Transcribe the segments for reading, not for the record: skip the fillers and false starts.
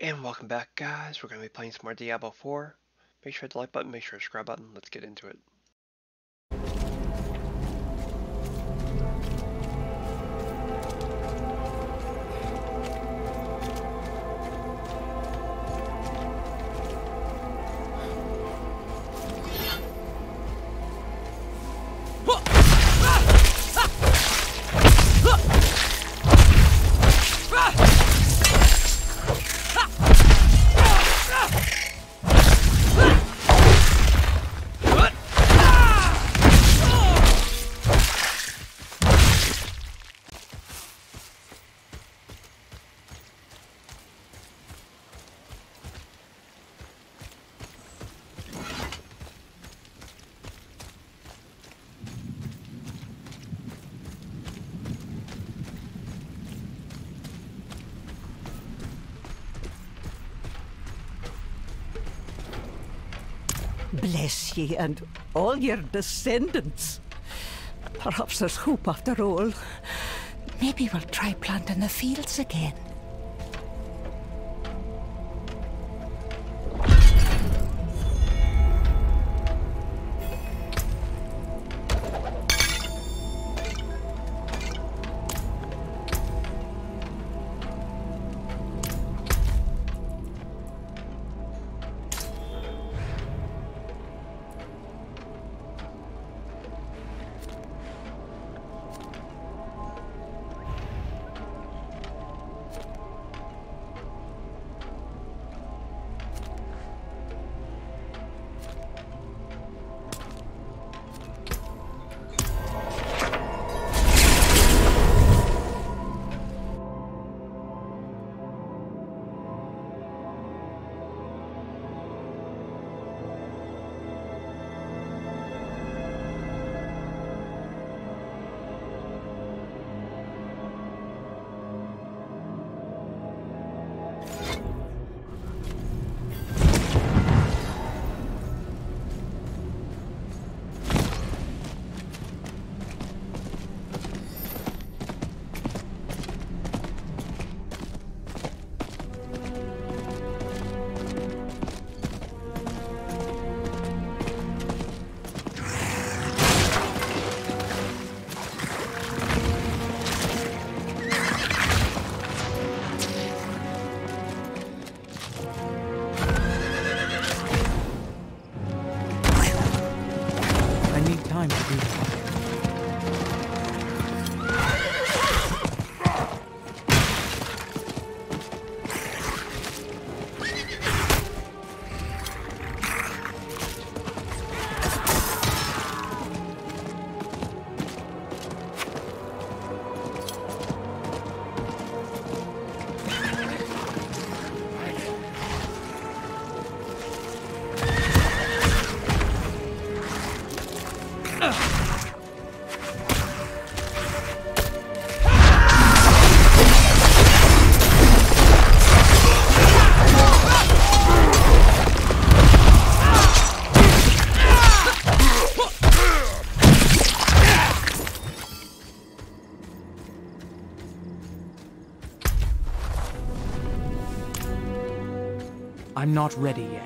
And welcome back, guys. We're going to be playing some more Diablo 4. Make sure to hit the like button, make sure to subscribe button. Let's get into it. Bless ye and all your descendants. Perhaps there's hope after all. Maybe we'll try planting the fields again. I'm not ready yet.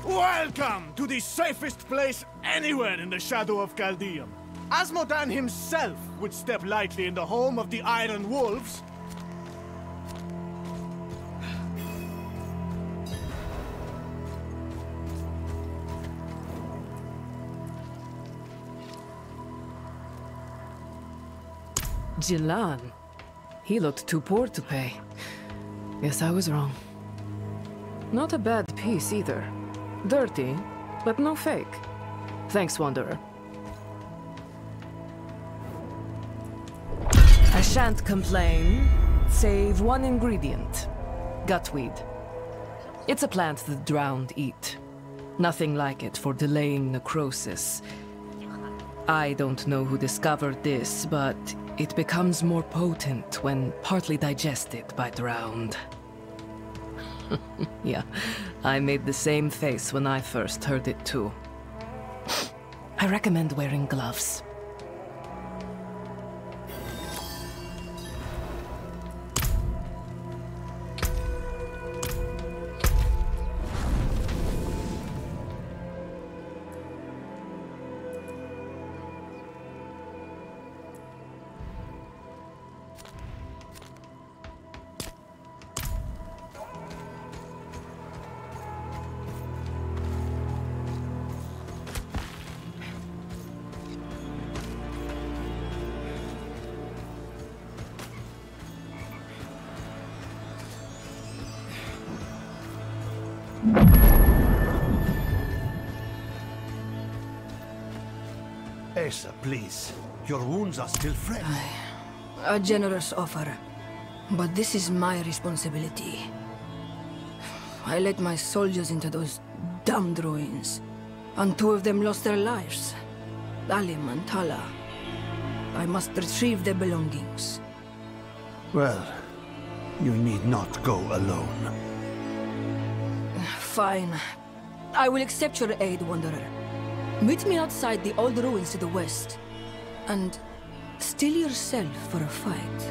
Welcome to the safest place anywhere in the shadow of Caldeum. Asmodan himself would step lightly in the home of the Iron Wolves. Jilan. He looked too poor to pay. Guess I was wrong. Not a bad piece either. Dirty, but no fake. Thanks, Wanderer. I shan't complain, save one ingredient. Gutweed. It's a plant the drowned eat. Nothing like it for delaying necrosis. I don't know who discovered this, but it becomes more potent when partly digested by drowned. Yeah, I made the same face when I first heard it too. I recommend wearing gloves. Asa, please. Your wounds are still fresh. A generous offer, but this is my responsibility. I led my soldiers into those damned ruins, and 2 of them lost their lives. Alim and Tala. I must retrieve their belongings. Well, you need not go alone. Fine. I will accept your aid, Wanderer. Meet me outside the old ruins to the west, and steel yourself for a fight.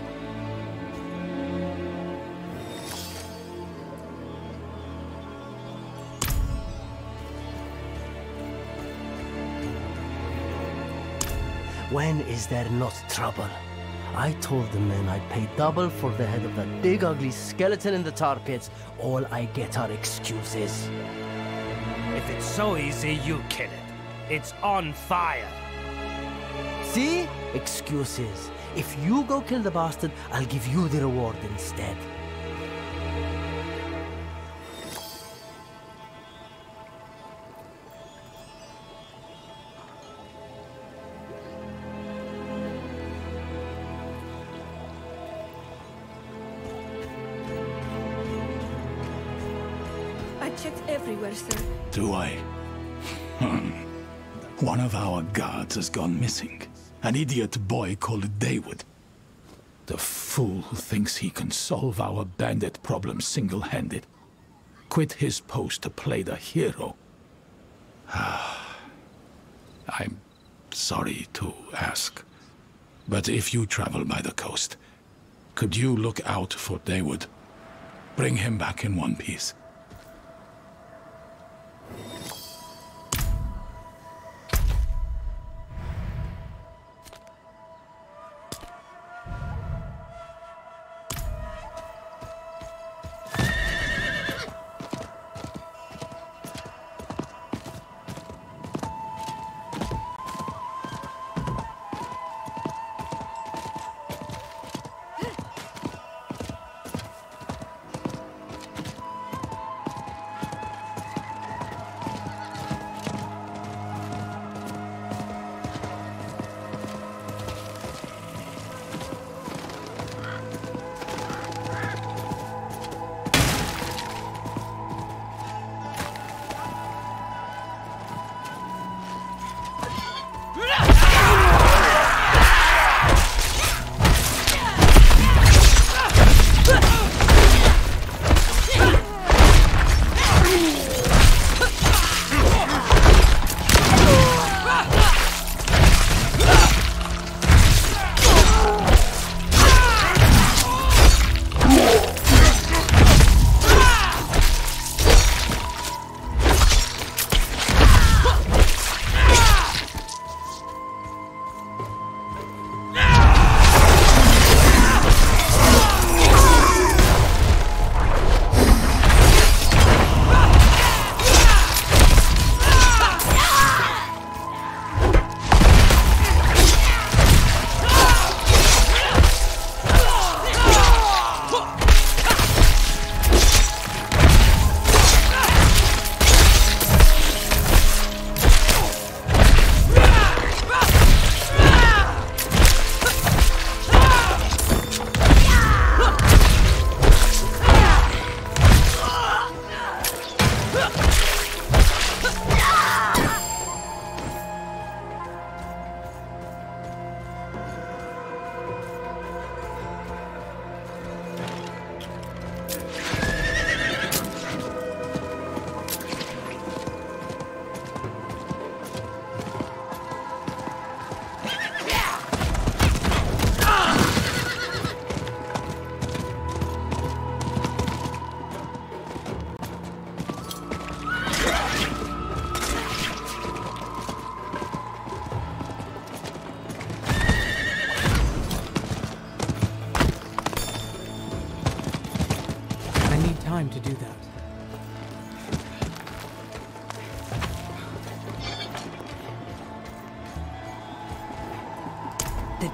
When is there not trouble? I told the men I'd pay double for the head of that big ugly skeleton in the tar pits. All I get are excuses. If it's so easy, you kill it. It's on fire. See? Excuses. If you go kill the bastard, I'll give you the reward instead. I checked everywhere, sir. Do I? One of our guards has gone missing. An idiot boy called Dawood. The fool who thinks he can solve our bandit problem single-handed. Quit his post to play the hero. I'm sorry to ask, but if you travel by the coast, could you look out for Dawood? Bring him back in one piece.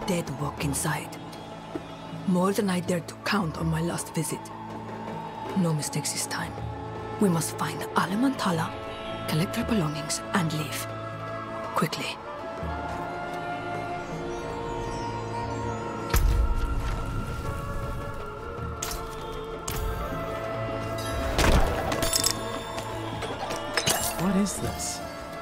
dead walk inside. More than I dared to count on my last visit. No mistakes this time. We must find Alemantala, collect our belongings, and leave. Quickly. What is this?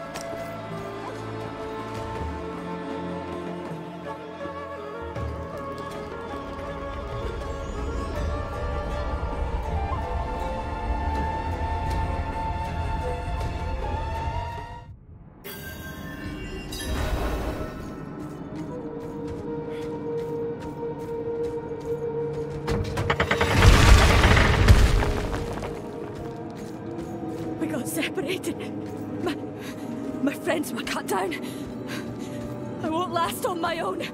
We got separated. My friends were cut down. I won't last on my own.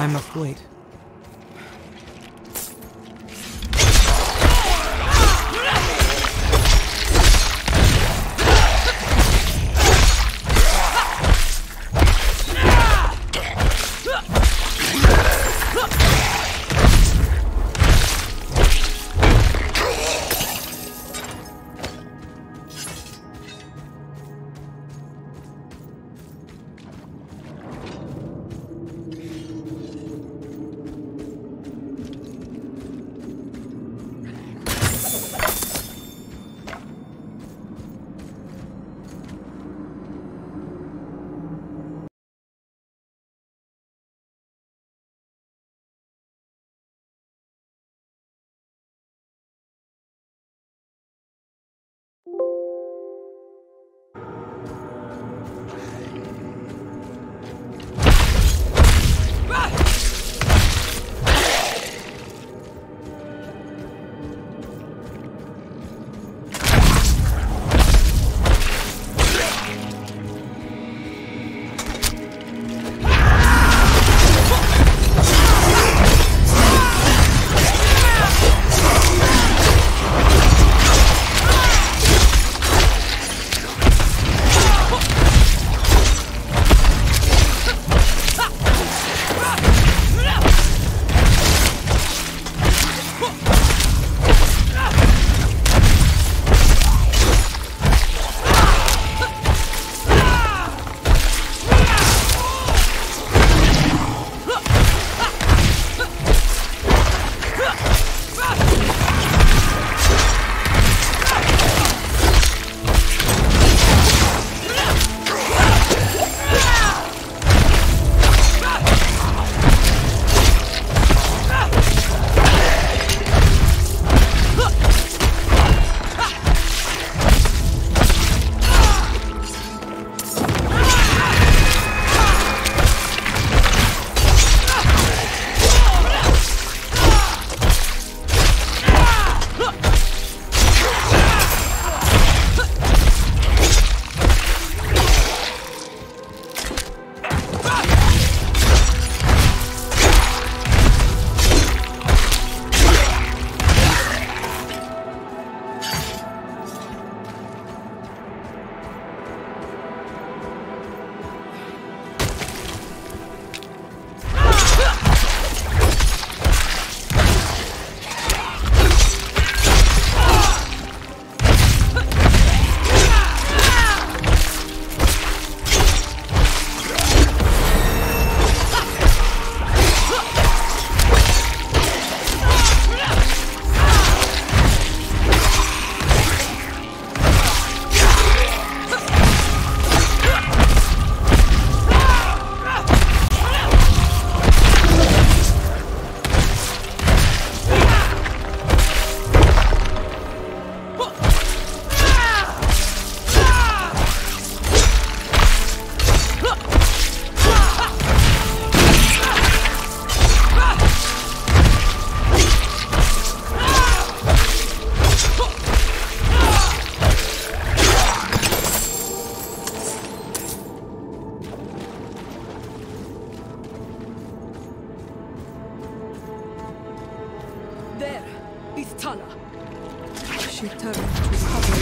I must wait. She turned to cover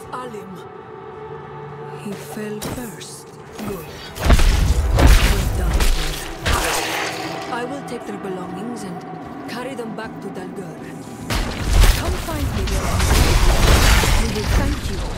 Alim. He fell first. Good. Well done, sir. I will take their belongings and carry them back to Dalgur. Come find me there. We will thank you.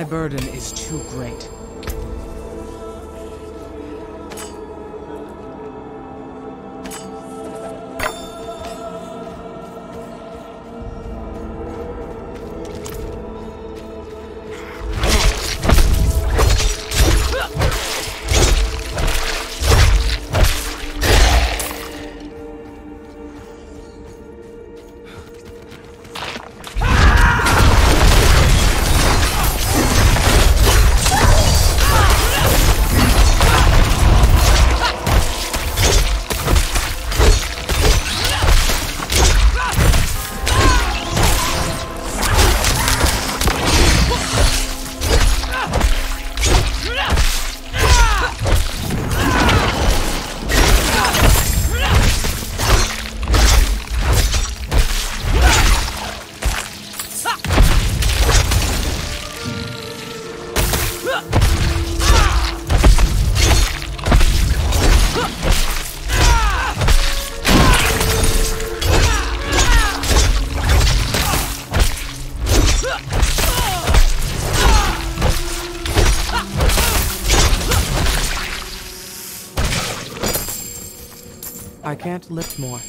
burden is too great. I can't lift more.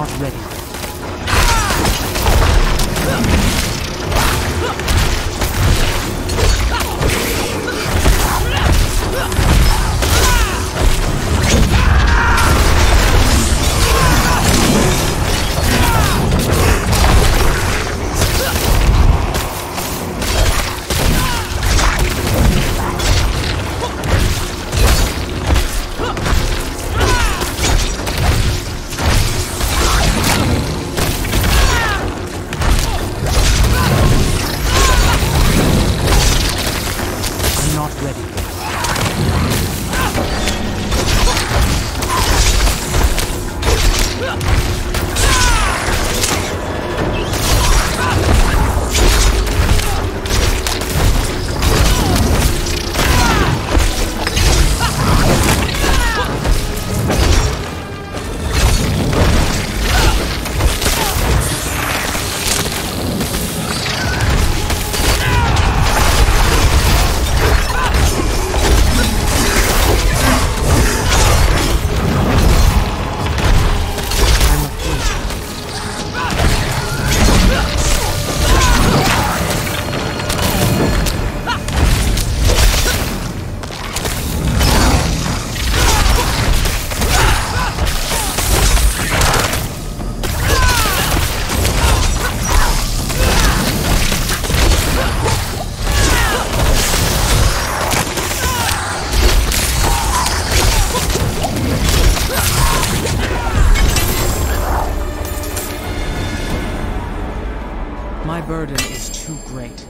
not ready. My burden is too great.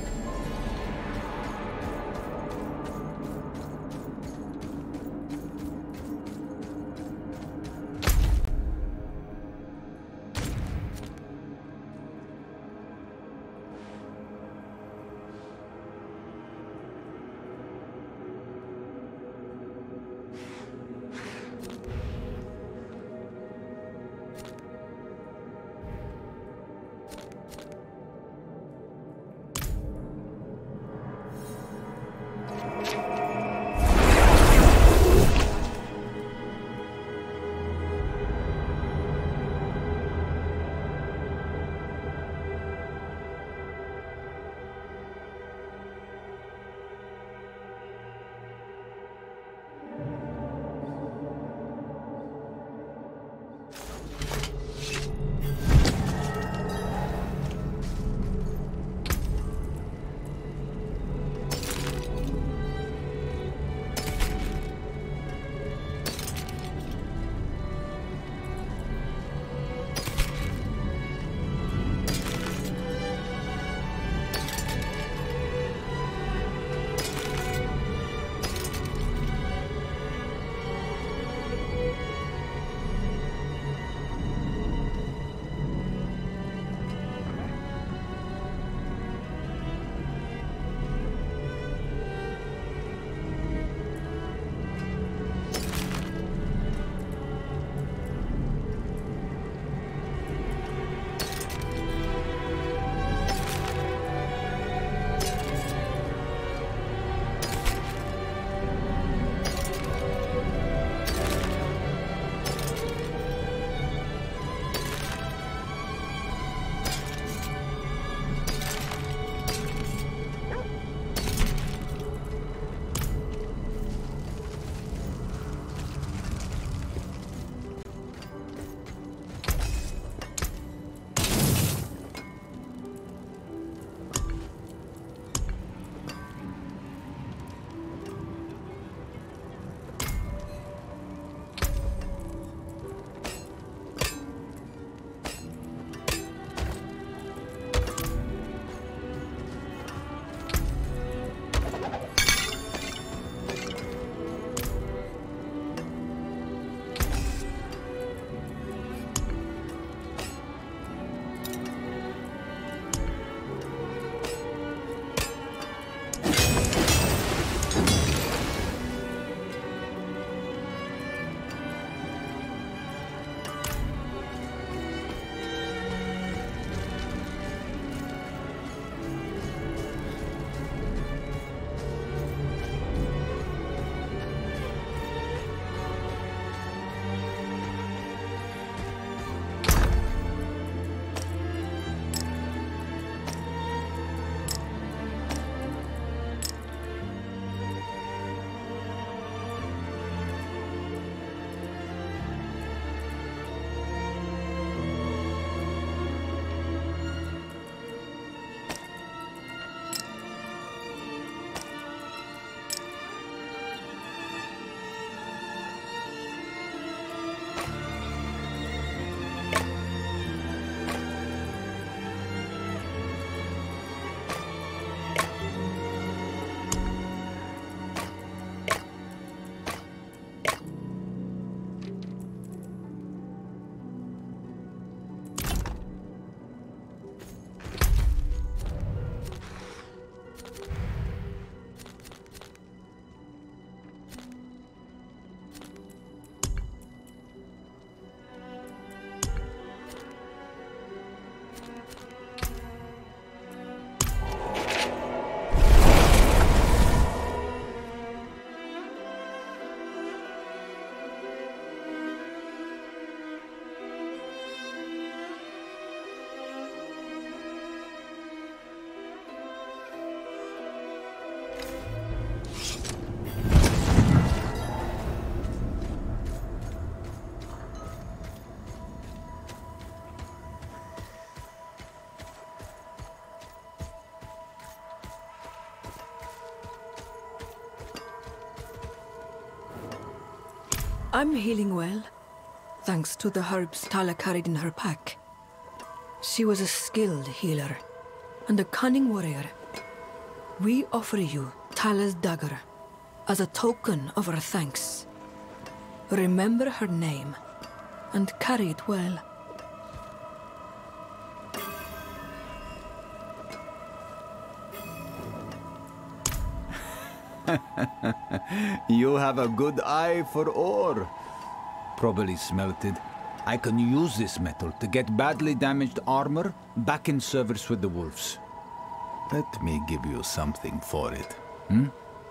I'm healing well, thanks to the herbs Tala carried in her pack. She was a skilled healer and a cunning warrior. We offer you Tala's dagger as a token of our thanks. Remember her name and carry it well. You have a good eye for ore. Probably smelted. I can use this metal to get badly damaged armor back in service with the wolves. Let me give you something for it, hmm?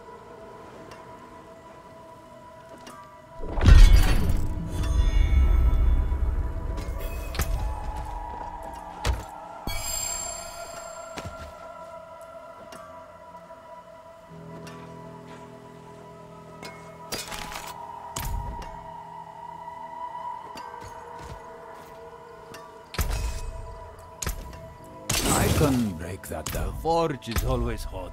I can break that down. The forge is always hot.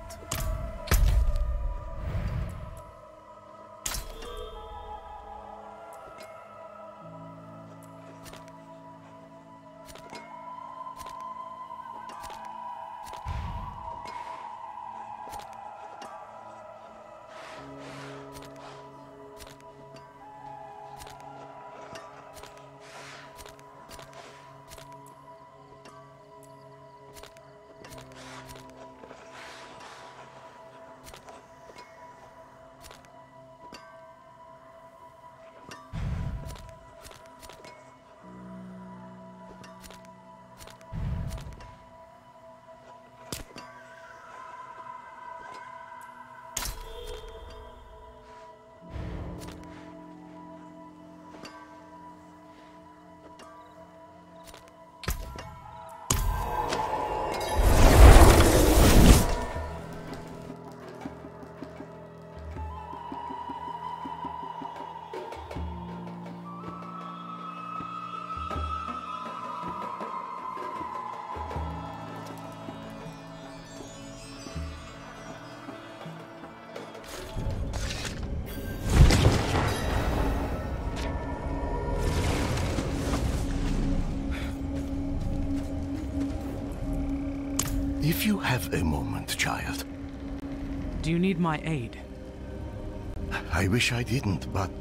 If you have a moment, child. Do you need my aid? I wish I didn't, but...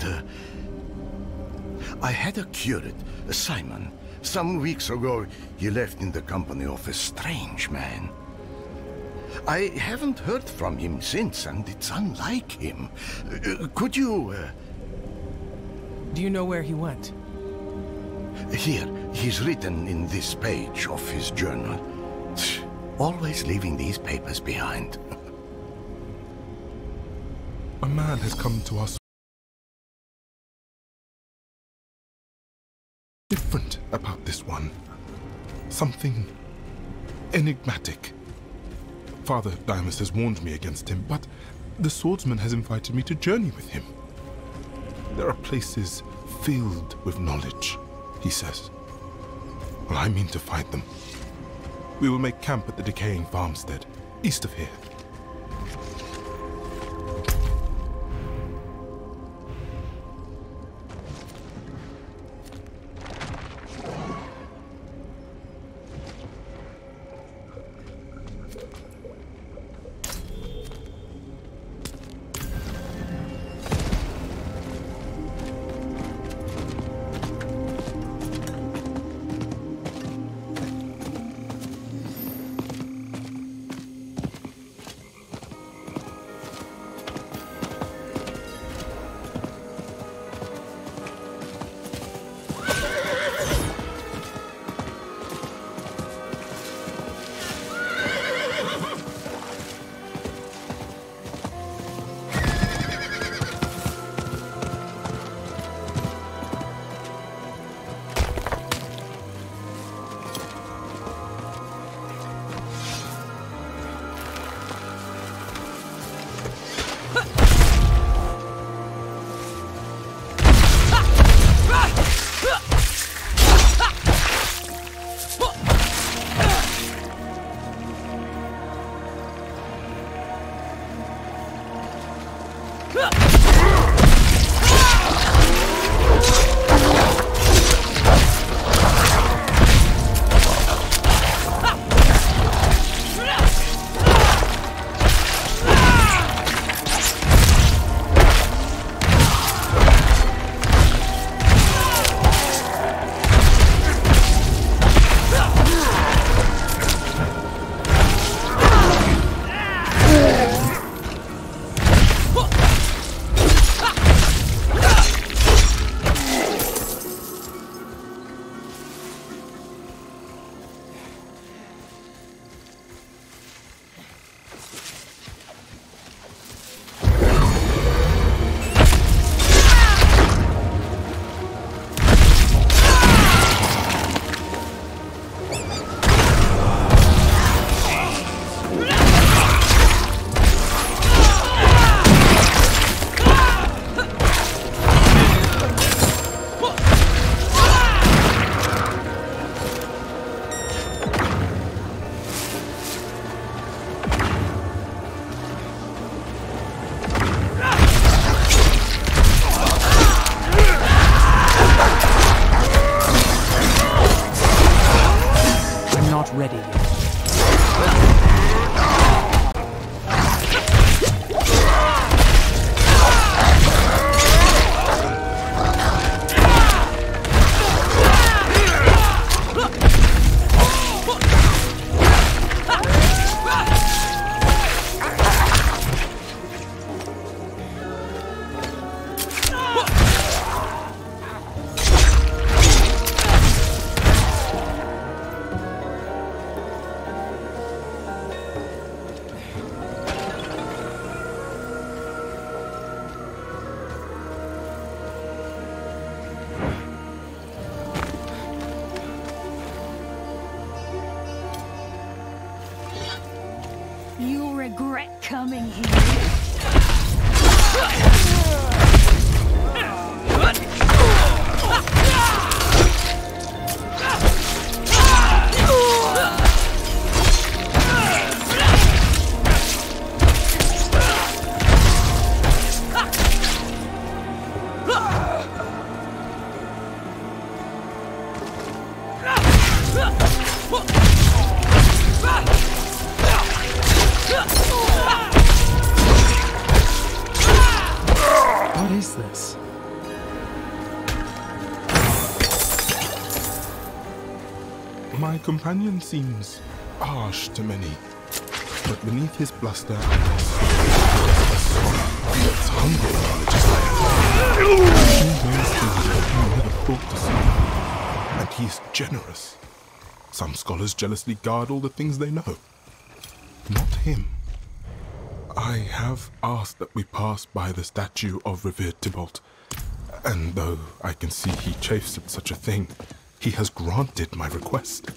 I had a curate, Simon. Some weeks ago, he left in the company of a strange man. I haven't heard from him since, and it's unlike him. Could you... Do you know where he went? Here, he's written in this page of his journal. Always leaving these papers behind. A man has come to us. Different about this one. Something enigmatic. Father Dimas has warned me against him, but the swordsman has invited me to journey with him. There are places filled with knowledge, he says. Well, I mean to find them. We will make camp at the decaying farmstead, east of here. ready yet. You'll regret coming here. What is this? My companion seems harsh to many, but beneath his bluster, it's humble knowledge as I have. He knows things that you never thought to see, and he's generous. Some scholars jealously guard all the things they know. Not him. I have asked that we pass by the statue of revered Tybalt, and though I can see he chafes at such a thing, he has granted my request.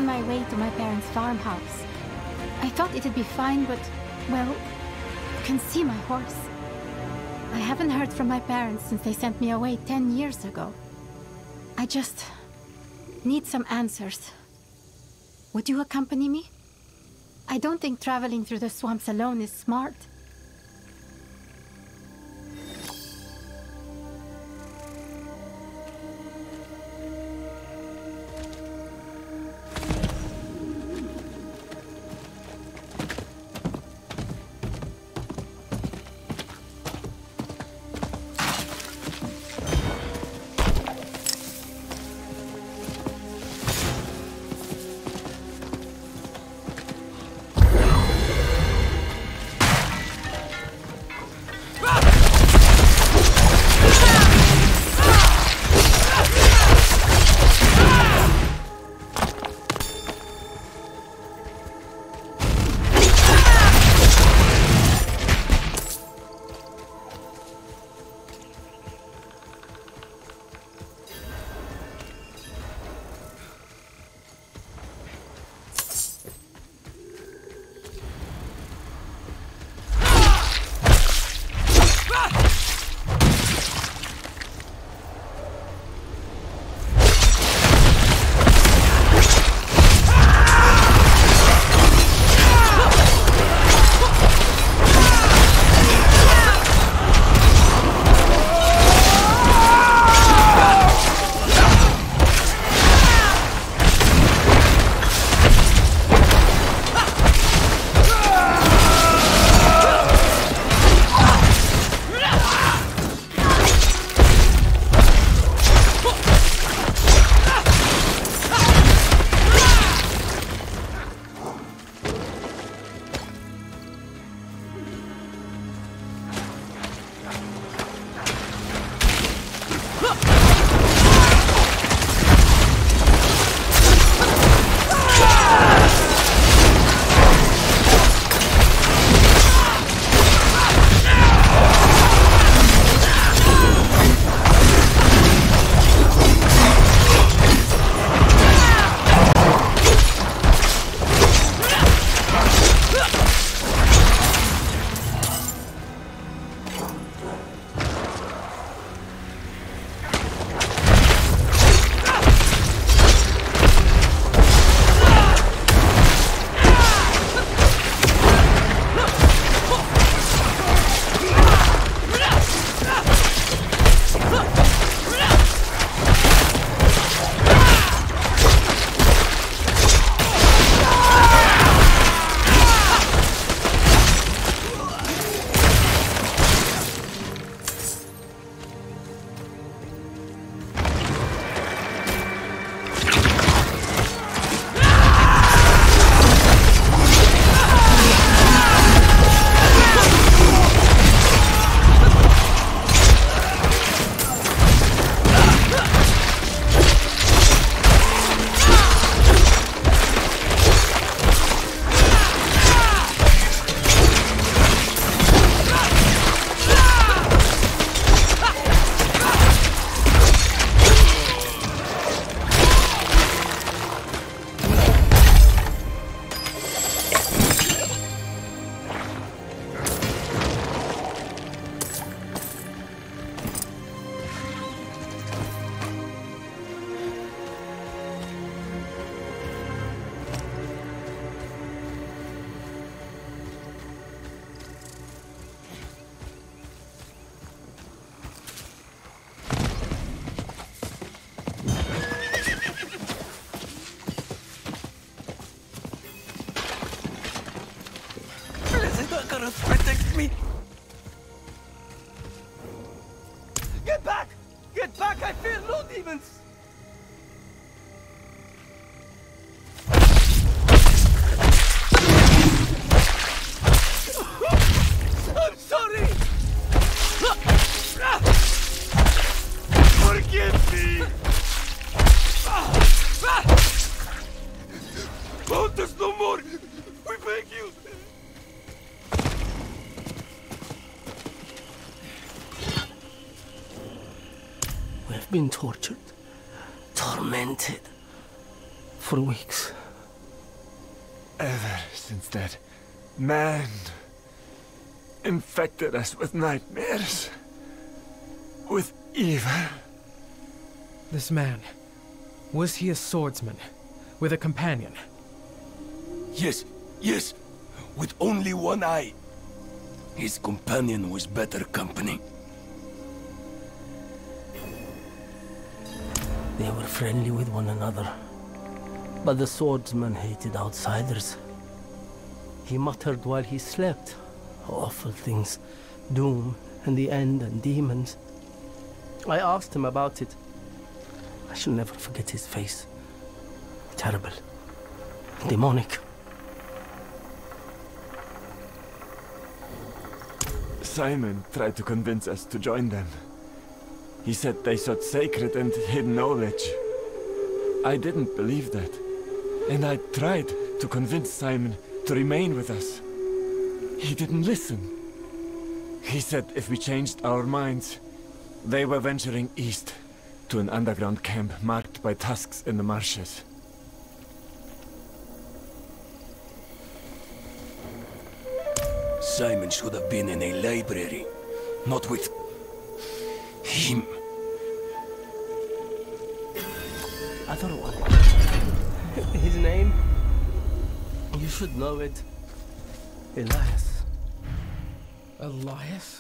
on my way to my parents' farmhouse. I thought it'd be fine, but, well, you can see my horse. I haven't heard from my parents since they sent me away 10 years ago. I just need some answers. Would you accompany me? I don't think traveling through the swamps alone is smart. Protect me! Get back! Get back! I fear no demons! I'm sorry! Forgive me! Haunt us no more! We beg you! We've been tortured, tormented for weeks. Ever since that man infected us with nightmares, with evil. This man, was he a swordsman with a companion? Yes, yes, with only one eye. His companion was better company. They were friendly with one another, but the swordsman hated outsiders. He muttered while he slept. Awful things. Doom, and the end, and demons. I asked him about it. I shall never forget his face. Terrible. Demonic. Simon tried to convince us to join them. He said they sought sacred and hidden knowledge. I didn't believe that. And I tried to convince Simon to remain with us. He didn't listen. He said if we changed our minds, they were venturing east to an underground camp marked by tusks in the marshes. Simon should have been in a library, not with him. Other one. His name? You should know it. Elias. Elias?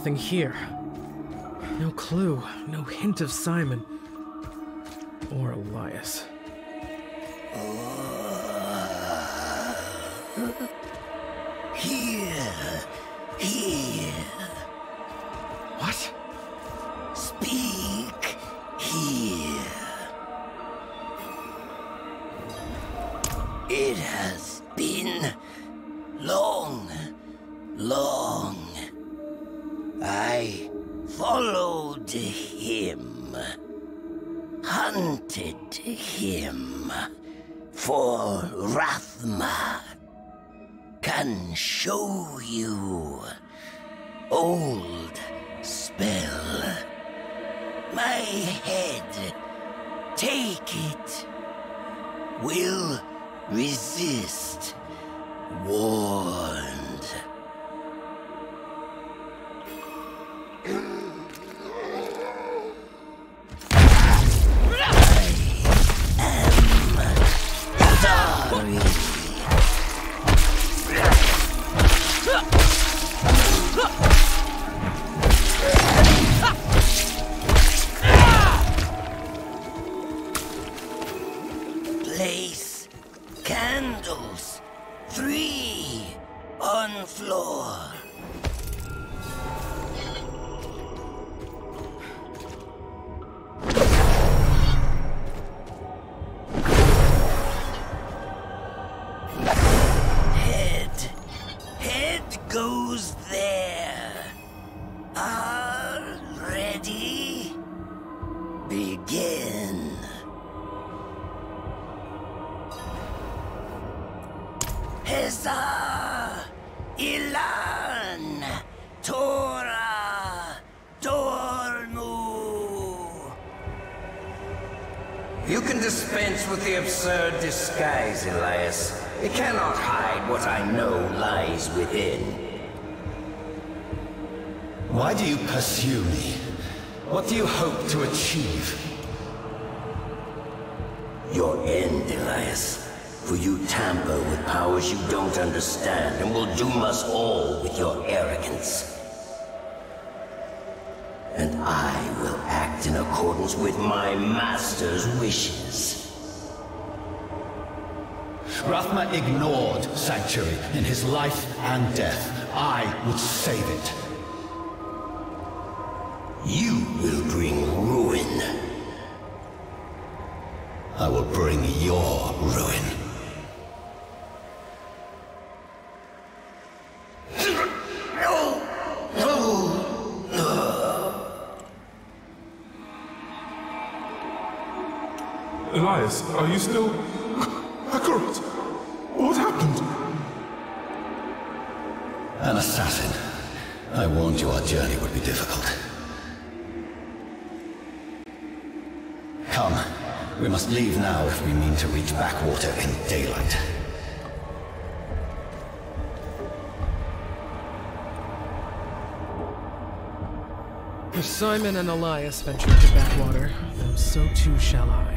nothing here. No clue, no hint of Simon. Or Elias. Here. What? Speak here. It has been long. I followed him, hunted him, for Rathma can show you old spell. My head, take it, will resist, warned. Place candles, 3 on floor. Head goes there. Are ready? Begin. Heza, Ilan, Torah, Dormu. You can dispense with the absurd disguise, Elias. It cannot hide what I know lies within. Why do you pursue me? What do you hope to achieve? Your end, Elias. For you tamper with powers you don't understand and will doom us all with your arrogance. And I will act in accordance with my master's wishes. Rathma ignored Sanctuary in his life and death. I would save it. You will bring ruin. I will bring your ruin. Elias, are you still... Akarat? What happened? An assassin. I warned you our journey would be difficult. Come. We must leave now if we mean to reach Backwater in daylight. If Simon and Elias ventured to Backwater, then so too shall I.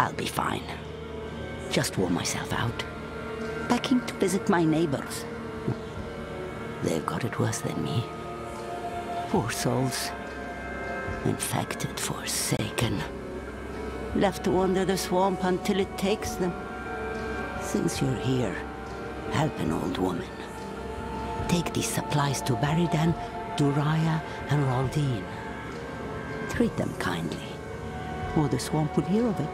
I'll be fine. Just wore myself out. Packing to visit my neighbors. They've got it worse than me. Poor souls. Infected, forsaken. Left to wander the swamp until it takes them. Since you're here, help an old woman. Take these supplies to Baridan, Duraya, and Raldeen. Treat them kindly, or the swamp will hear of it.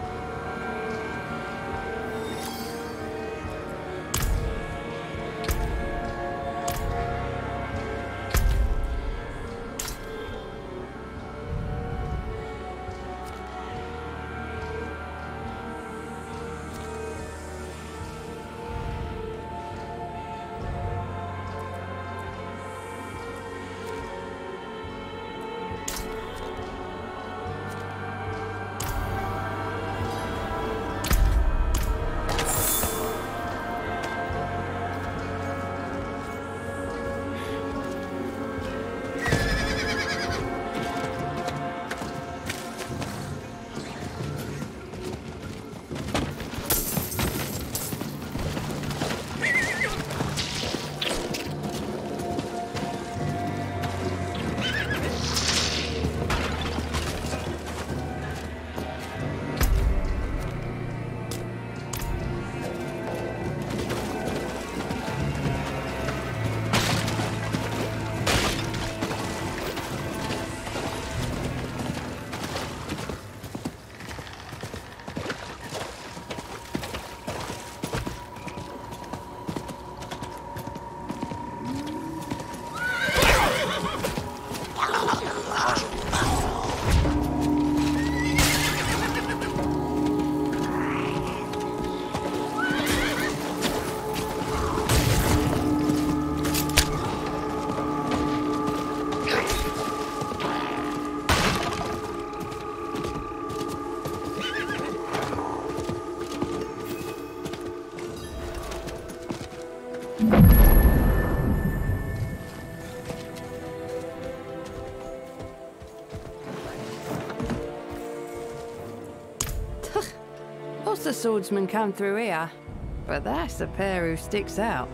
The swordsman come through here, but that's the pair who sticks out.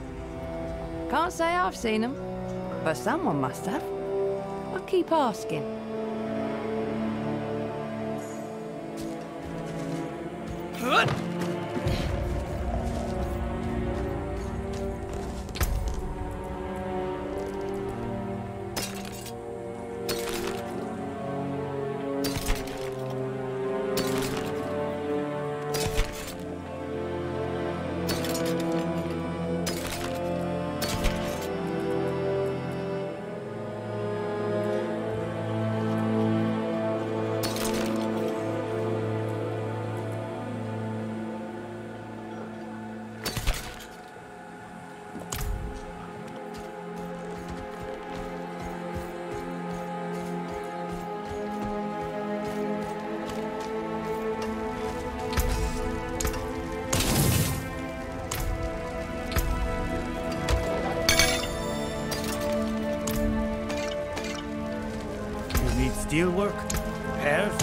Can't say I've seen them, but someone must have. I'll keep asking. Steelwork? Repairs?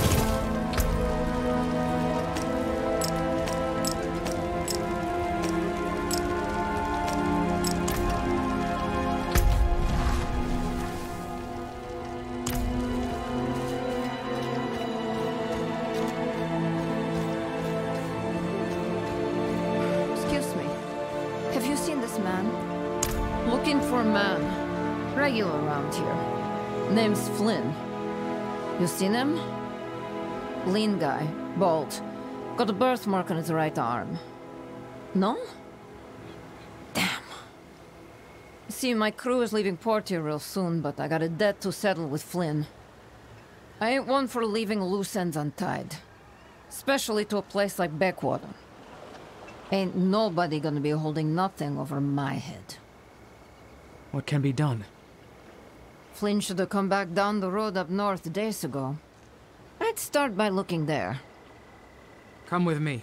Excuse me. Have you seen this man? Looking for a man. Regular around here. Name's Flynn. You seen him? Lean guy, bald. Got a birthmark on his right arm. No? Damn. See, my crew is leaving port here real soon, but I got a debt to settle with Flynn. I ain't one for leaving loose ends untied. Especially to a place like Backwater. Ain't nobody gonna be holding nothing over my head. What can be done? Flynn should have come back down the road up north days ago. I'd start by looking there. Come with me.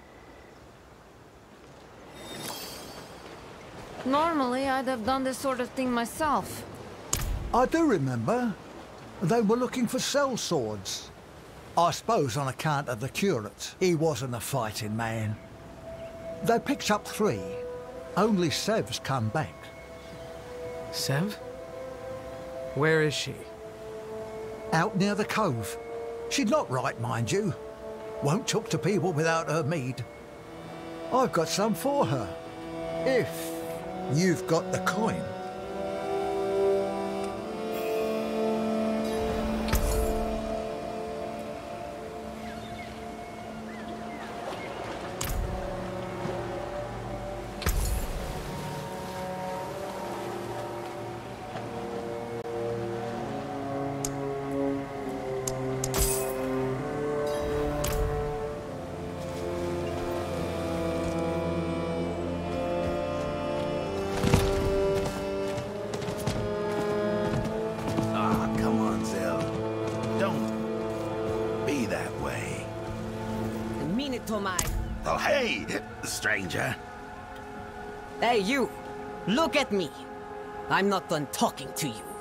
Normally, I'd have done this sort of thing myself. I do remember. They were looking for sellswords. I suppose on account of the curates, he wasn't a fighting man. They picked up 3. Only Sev's come back. Sev? Where is she? Out near the cove. She's not right, mind you. Won't talk to people without her mead. I've got some for her. If you've got the coin. Oh, hey, stranger. Hey, you! Look at me! I'm not done talking to you.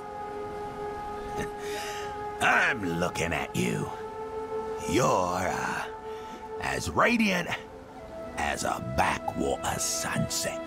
I'm looking at you. You're, as radiant as a backwater sunset.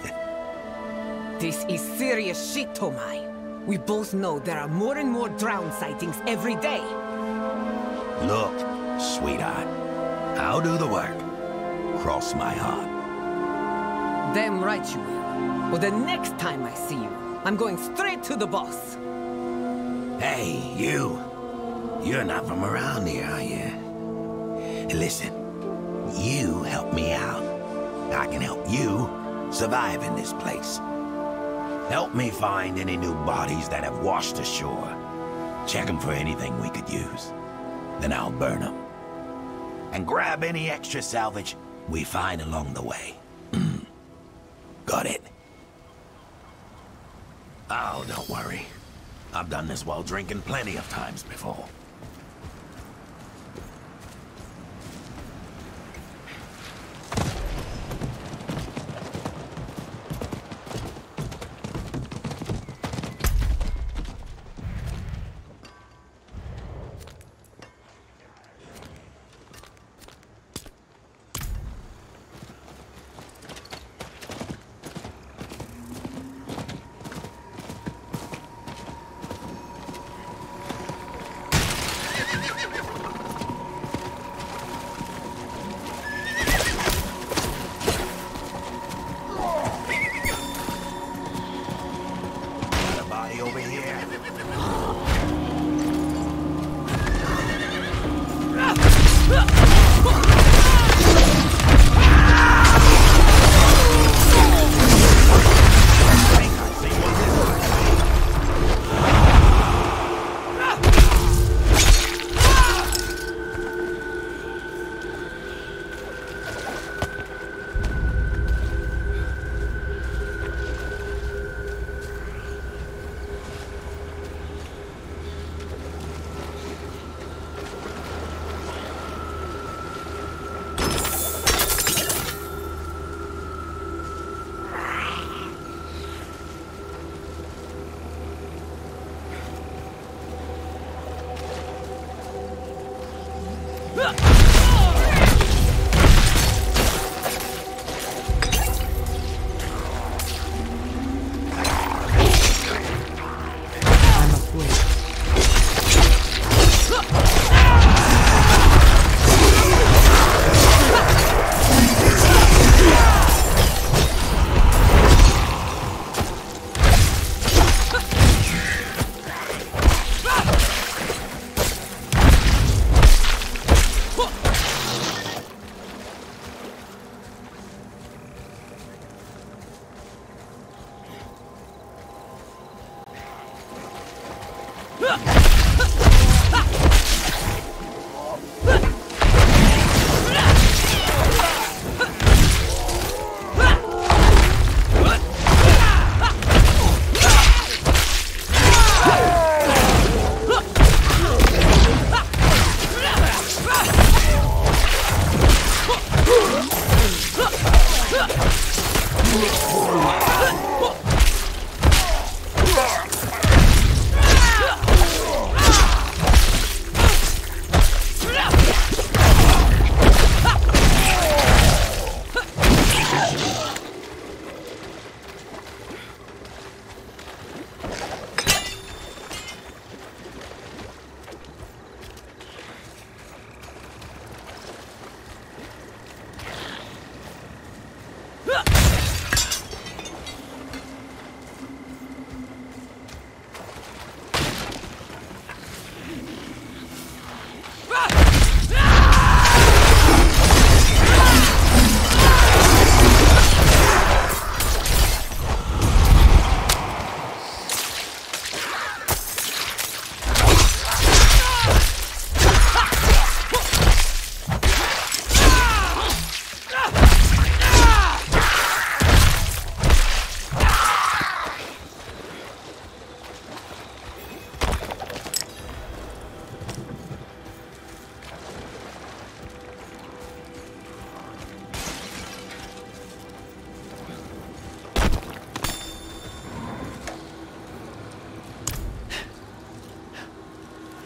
This is serious shit, Tomai. We both know there are more and more drown sightings every day. Look, sweetheart, I'll do the work. Cross my heart. Damn right you will. But the next time I see you, I'm going straight to the boss. Hey, you. You're not from around here, are you? Listen, you help me out. I can help you survive in this place. Help me find any new bodies that have washed ashore. Check them for anything we could use. Then I'll burn them. And grab any extra salvage we find along the way. Got it? Oh, don't worry. I've done this while drinking plenty of times before.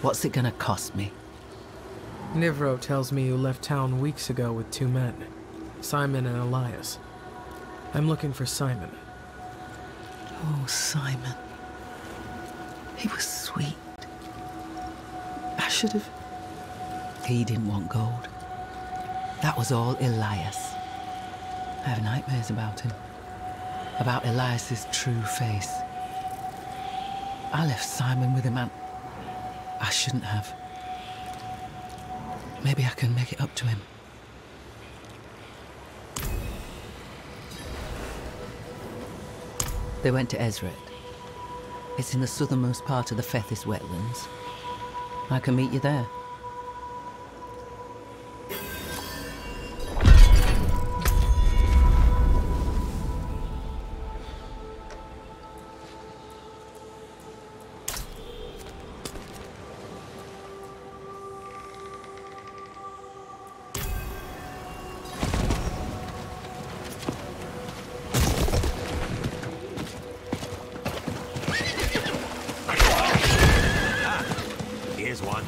What's it gonna cost me? Nivro tells me you left town weeks ago with 2 men, Simon and Elias. I'm looking for Simon. Oh, Simon. He was sweet. I should have... He didn't want gold. That was all Elias. I have nightmares about him. About Elias's true face. I left Simon with him and... I shouldn't have. Maybe I can make it up to him. They went to Ezret. It's in the southernmost part of the Fethys wetlands. I can meet you there. Here's one.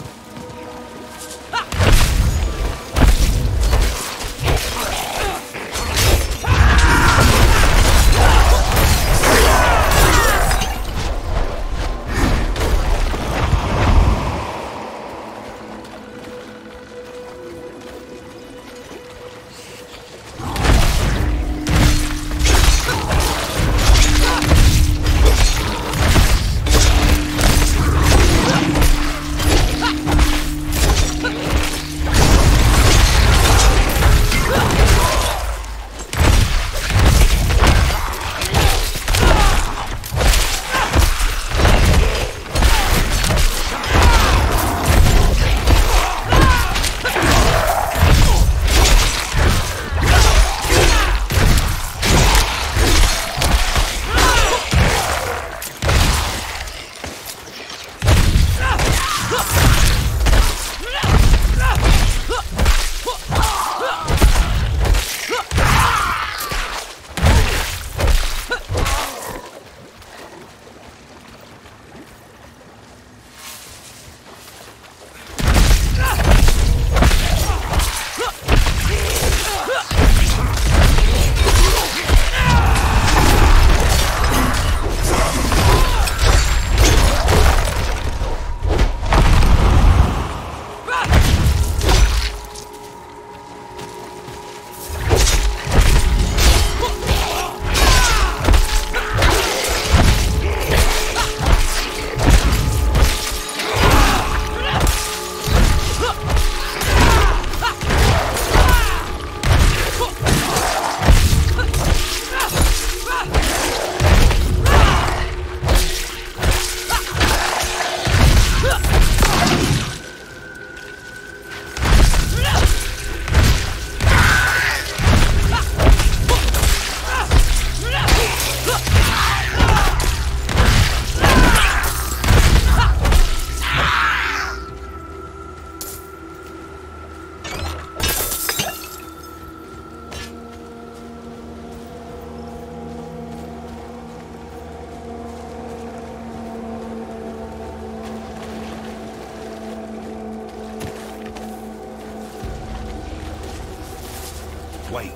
Wait.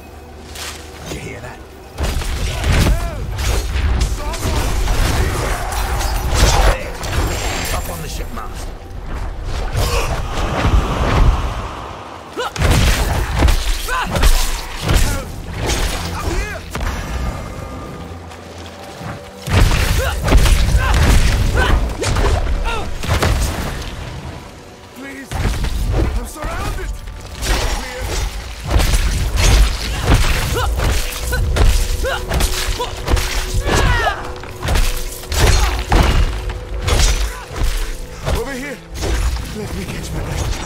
You hear that? There. Up on the ship mast. Please, I'm surrounded. Over here. Let me catch my breath.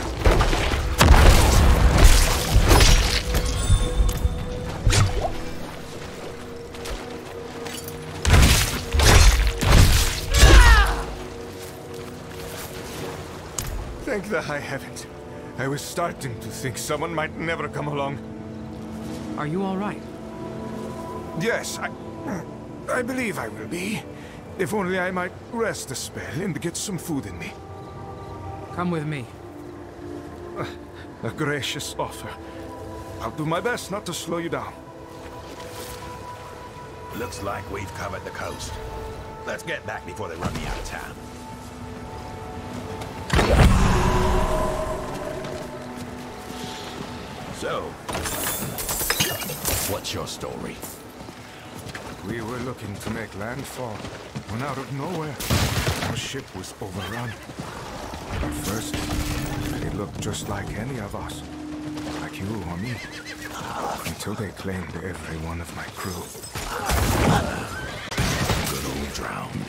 Thank the high heavens. I was starting to think someone might never come along. Are you all right? Yes, I believe I will be. If only I might rest a spell and get some food in me. Come with me. A gracious offer. I'll do my best not to slow you down. Looks like we've covered the coast. Let's get back before they run me out of town. So, what's your story? We were looking to make landfall when out of nowhere, our ship was overrun. At first, it looked just like any of us. Like you or me. Until they claimed every one of my crew. Good old drowned.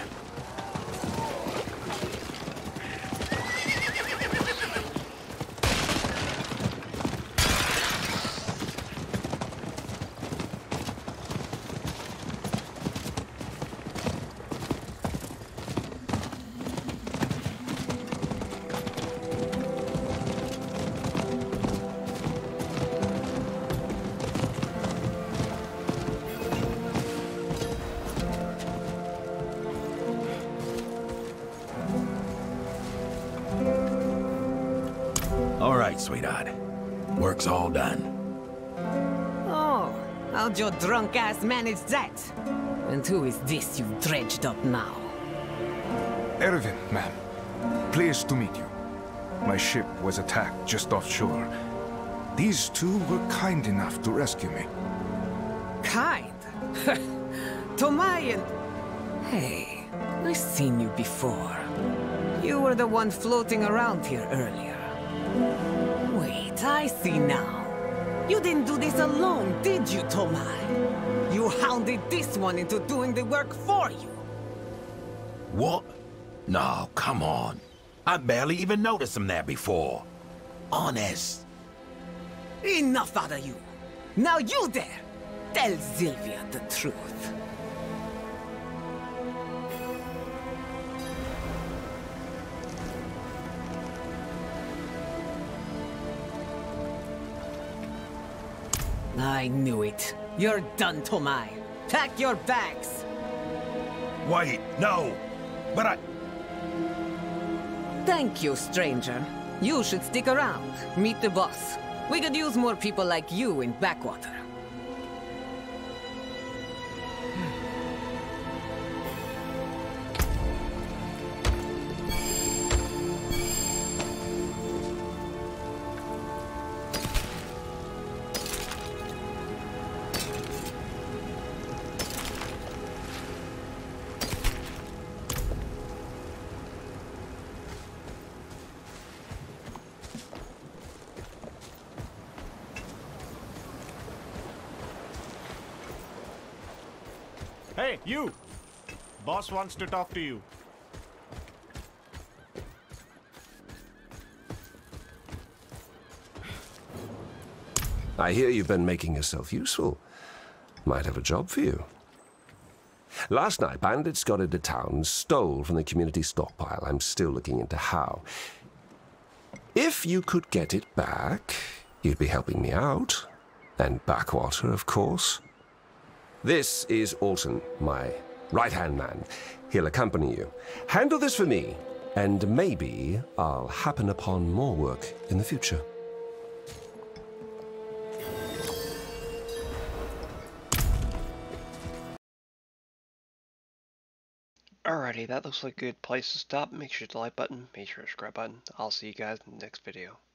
Sweetheart. Work's all done. Oh, how'd your drunk ass manage that? And who is this you've dredged up now? Erwin, ma'am. Pleased to meet you. My ship was attacked just offshore. These two were kind enough to rescue me. Kind? Tomai and... Hey, I've seen you before. You were the one floating around here earlier. Wait, I see now. You didn't do this alone, did you, Tomai? You hounded this one into doing the work for you. What? No, come on. I barely even noticed him there before. Honest. Enough out of you. Now you there. Tell Sylvia the truth. I knew it. You're done, Tomai. Pack your bags. Wait, no. But I... Thank you, stranger. You should stick around. Meet the boss. We could use more people like you in Backwater. Hey, you! Boss wants to talk to you. I hear you've been making yourself useful. Might have a job for you. Last night, bandits got into town and stole from the community stockpile. I'm still looking into how. If you could get it back, you'd be helping me out. And Backwater, of course. This is Alton, my right-hand man. He'll accompany you. Handle this for me, and maybe I'll happen upon more work in the future. Alrighty, that looks like a good place to stop. Make sure to like button, make sure to subscribe button. I'll see you guys in the next video.